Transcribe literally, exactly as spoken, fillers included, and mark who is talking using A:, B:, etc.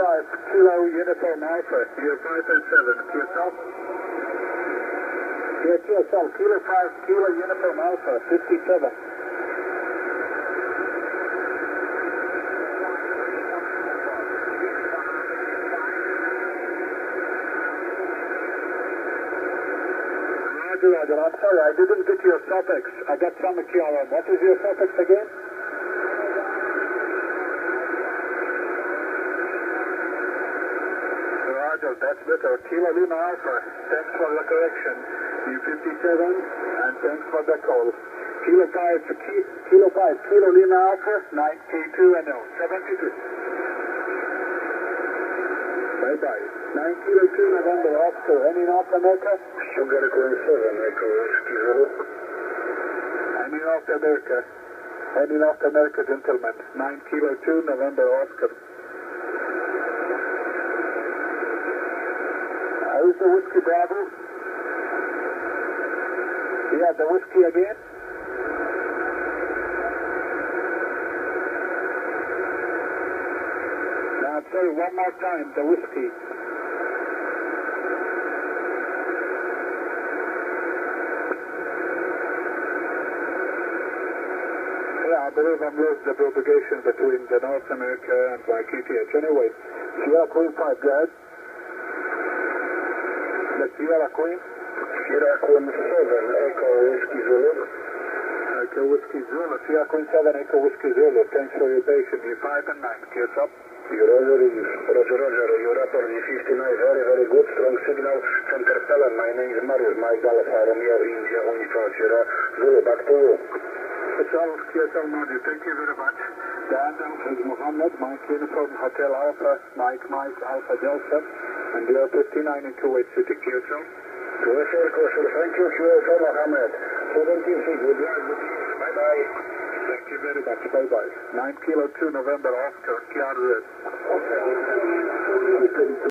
A: five, Kilo Uniform Alpha. You're five and seven. Yourself? Yeah, yourself. Kilo five, Kilo Uniform Alpha, fifty-seven. Roger, Roger. I'm sorry, I didn't get your suffix. I got some Q R M. What is your suffix again? Roger, that's better. Kilo Lima Alpha, thanks for the correction. U fifty-seven, and thanks for the call. Kilo five, Kilo five, Kilo Lima Alpha, ninety-two and oh, seventy-two. Bye-bye. nine Kilo two November Oscar, any North America?
B: Sugar Echo seven, Echo Whiskey Zulu.
A: Any North America? Any North America, gentlemen? nine Kilo two November Oscar. How's the whiskey, Bravo? Yeah, the whiskey again? Now, I'm sorry, one more time, the whiskey. Yeah, I believe I'm losing the propagation between the North America and my Q T H. Anyway, Sierra Queen five, go ahead. The Sierra Queen?
B: Sierra Queen seven, Echo Whiskey Zulu.
A: Echo Whiskey Zulu. Sierra Queen seven, Echo Whiskey Zulu. Thanks for your patience. You five and nine. Kiss up.
B: You Roger, Roger, Roger. Your rapport is fifty-nine. Very, very good. Strong signal from Carpellan. My name is Marius. Mike Dallas, Romeo, India, Uniform Sierra Zulu. Back to you.
A: Charles, Q S L Manu, thank you very much. Dan is Mohammed, Mike Uniform Hotel Alpha, Mike Mike Alpha Delta, and they are fifty-nine in Kuwait City, Q S L.
B: Q S L, Q S L, thank you, Q S L Mohammed. seventeen feet, good luck, bye bye.
A: Thank you very much, bye bye. nine Kilo two November Oscar, Q R Z.